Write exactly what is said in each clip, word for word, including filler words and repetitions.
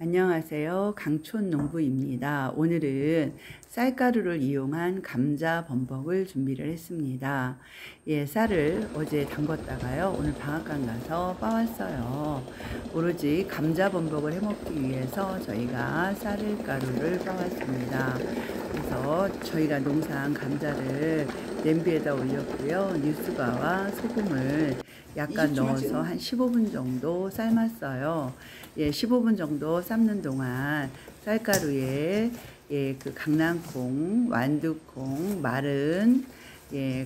안녕하세요. 강촌농부입니다. 오늘은 쌀가루를 이용한 감자 범벅을 준비를 했습니다. 예, 쌀을 어제 담궜다가요. 오늘 방앗간 가서 빻았어요. 오로지 감자 범벅을 해먹기 위해서 저희가 쌀가루를 빻았습니다. 그래서 저희가 농사한 감자를 냄비에다 올렸고요. 뉴스가와 소금을 약간 넣어서 한 십오 분 정도 삶았어요. 예, 십오 분 정도 삶는 동안 쌀가루에 예, 그 강낭콩, 완두콩, 마른 예,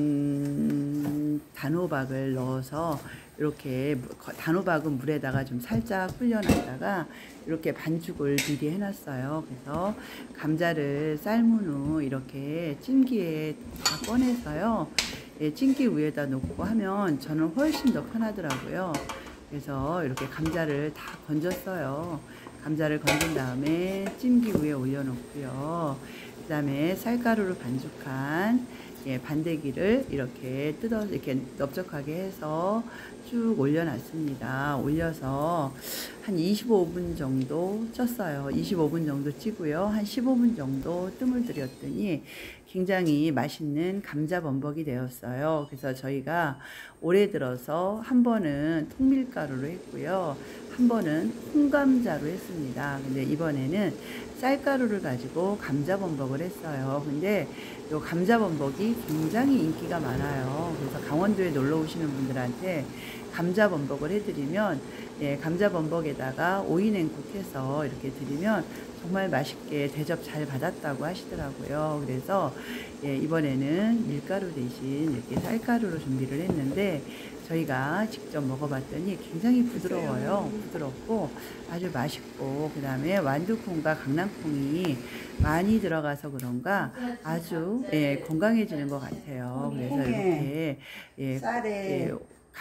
건 단호박을 넣어서 이렇게 단호박은 물에다가 좀 살짝 불려놨다가 이렇게 반죽을 미리 해놨어요. 그래서 감자를 삶은 후 이렇게 찜기에 다 꺼내서요. 예, 찜기 위에다 놓고 하면 저는 훨씬 더 편하더라고요. 그래서 이렇게 감자를 다 건졌어요. 감자를 건진 다음에 찜기 위에 올려놓고요. 그 다음에 쌀가루로 반죽한 예, 반대기를 이렇게 뜯어 이렇게 넓적하게 해서 쭉 올려놨습니다. 올려서 한 이십오 분 정도 쪘어요. 이십오 분 정도 찌고요. 한 십오 분 정도 뜸을 들였더니 굉장히 맛있는 감자 범벅이 되었어요. 그래서 저희가 올해 들어서 한 번은 통밀가루로 했고요. 한 번은 홍감자로 했습니다. 근데 이번에는 쌀가루를 가지고 감자 범벅을 했어요. 근데 요 감자 범벅이 굉장히 인기가 많아요. 그래서 강원도에 놀러 오시는 분들한테 감자 범벅을 해드리면 예, 감자 범벅에다가 오이 냉국 해서 이렇게 드리면 정말 맛있게 대접 잘 받았다고 하시더라고요. 그래서 예, 이번에는 밀가루 대신 이렇게 쌀가루로 준비를 했는데 저희가 직접 먹어봤더니 굉장히 부드러워요. 부드럽고 아주 맛있고, 그 다음에 완두콩과 강낭콩이 많이 들어가서 그런가 아주 예, 건강해지는 것 같아요. 그래서 이렇게 예, 예,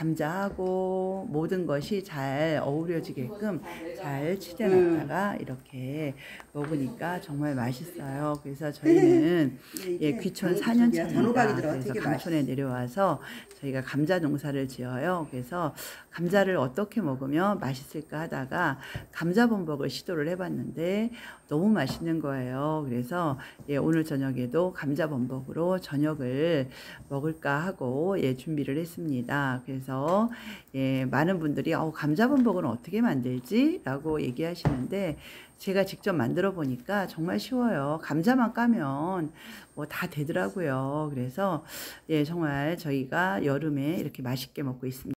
감자하고 모든 것이 잘 어우러지게끔 잘 치대놨다가 이렇게 먹으니까 정말 맛있어요. 그래서 저희는 예, 귀촌 사 년 차입니다. 그래서 강촌에 내려와서 저희가 감자 농사를 지어요. 그래서 감자를 어떻게 먹으면 맛있을까 하다가 감자 범벅을 시도를 해봤는데 너무 맛있는 거예요. 그래서 예, 오늘 저녁에도 감자 범벅으로 저녁을 먹을까 하고 예, 준비를 했습니다. 그래서 예, 많은 분들이 어, 감자 범벅은 어떻게 만들지? 라고 얘기하시는데 제가 직접 만들어 보니까 정말 쉬워요. 감자만 까면 뭐 다 되더라고요. 그래서 예, 정말 저희가 여름에 이렇게 맛있게 먹고 있습니다.